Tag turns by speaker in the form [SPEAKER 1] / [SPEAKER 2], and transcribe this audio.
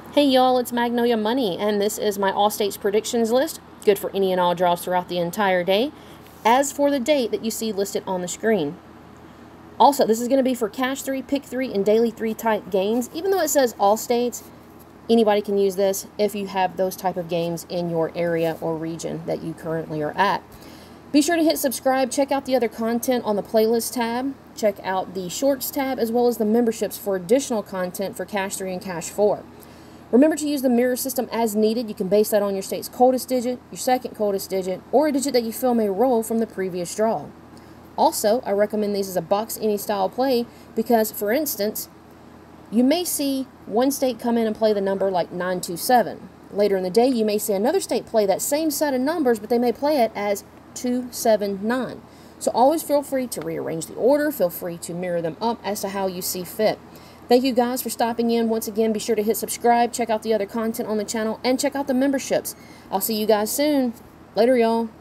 [SPEAKER 1] Hey y'all, it's Magnolia Money, and this is my all states predictions list, good for any and all draws throughout the entire day, as for the date that you see listed on the screen. Also, this is going to be for Cash 3, Pick 3, and Daily 3 type games. Even though it says all states, anybody can use this if you have those type of games in your area or region that you currently are at. Be sure to hit subscribe, check out the other content on the playlist tab, check out the shorts tab, as well as the memberships for additional content for Cash 3 and Cash 4. Remember to use the mirror system as needed. You can base that on your state's coldest digit, your second coldest digit, or a digit that you feel may roll from the previous draw. Also, I recommend these as a box any style play because, for instance, you may see one state come in and play the number like 927. Later in the day, you may see another state play that same set of numbers, but they may play it as 279. So always feel free to rearrange the order. Feel free to mirror them up as to how you see fit. Thank you guys for stopping in. Once again, be sure to hit subscribe, check out the other content on the channel, and check out the memberships. I'll see you guys soon. Later, y'all.